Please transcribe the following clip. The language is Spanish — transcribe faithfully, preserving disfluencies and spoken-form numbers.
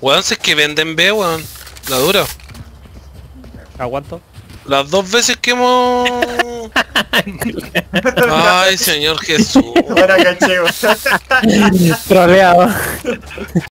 Weón, si es que venden B, weón. La dura. Aguanto. Las dos veces que hemos... Ay, Señor Jesús. Ahora caché, weón. Troleado.